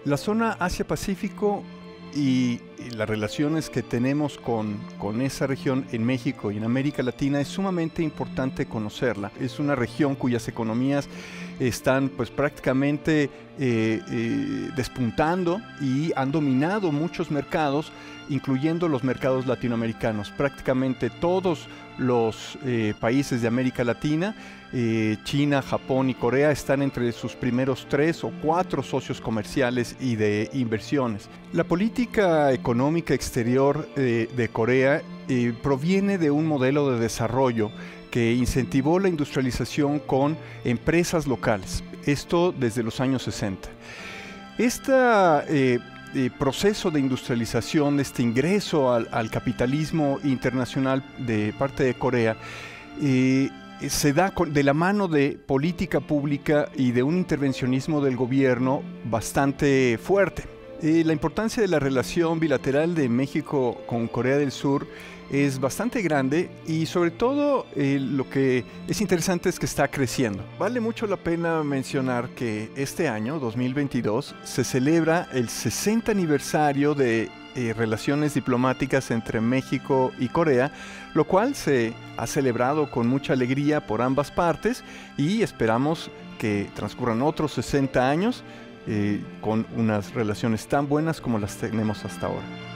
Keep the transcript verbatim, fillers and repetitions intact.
La zona Asia-Pacífico y, y las relaciones que tenemos con, con esa región en México y en América Latina es sumamente importante conocerla. Es una región cuyas economías están pues prácticamente eh, eh, despuntando y han dominado muchos mercados, incluyendo los mercados latinoamericanos. Prácticamente todos los eh, países de América Latina, eh, China, Japón y Corea, están entre sus primeros tres o cuatro socios comerciales y de inversiones. La política económica exterior eh, de Corea eh, proviene de un modelo de desarrollo que incentivó la industrialización con empresas locales, esto desde los años sesenta. Esta eh, eh, proceso de industrialización, este ingreso al, al capitalismo internacional de parte de Corea, eh, se da con, de la mano de política pública y de un intervencionismo del gobierno bastante fuerte. Eh, la importancia de la relación bilateral de México con Corea del Sur es bastante grande y sobre todo eh, lo que es interesante es que está creciendo. Vale mucho la pena mencionar que este año, dos mil veintidós, se celebra el sesenta aniversario de eh, relaciones diplomáticas entre México y Corea, lo cual se ha celebrado con mucha alegría por ambas partes y esperamos que transcurran otros sesenta años eh, con unas relaciones tan buenas como las tenemos hasta ahora.